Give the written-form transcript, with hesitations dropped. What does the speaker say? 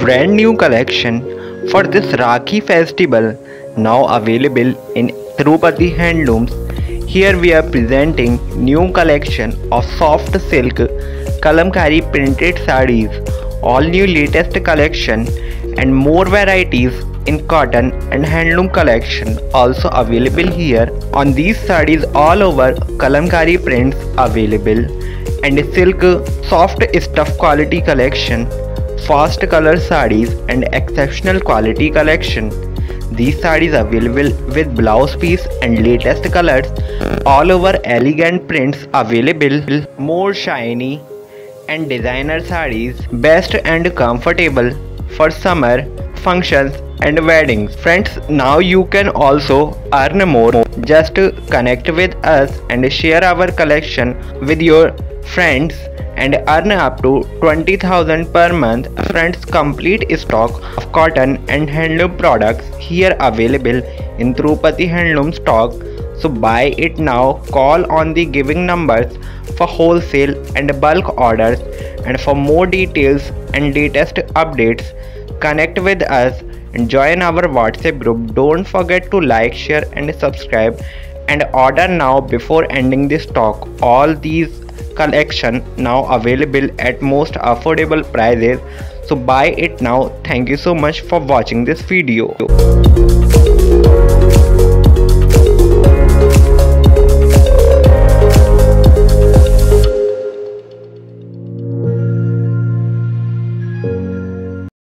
brand new collection for this Rakhi festival now available in Tirupati Handlooms. Here we are presenting new collection of soft silk kalamkari printed sarees, all new latest collection and more varieties in cotton and handloom collection also available here. On these sarees all over kalamkari prints available and silk soft stuff quality collection, fast color sarees and exceptional quality collection. These sarees available with blouse piece and latest colors, all over elegant prints available, more shiny and designer sarees, best and comfortable for summer functions and weddings. Friends, now you can also earn more. Just connect with us and share our collection with your friends and earn up to 20,000 per month. Friends, complete stock of cotton and handloom products here available in Tirupati Handloom stock. So buy it now. Call on the giving numbers for wholesale and bulk orders, and for more details and latest updates connect with us and join our WhatsApp group. Don't forget to like, share and subscribe, and order now before ending the stock. All these collection now available at most affordable prices, so buy it now. Thank you so much for watching this video.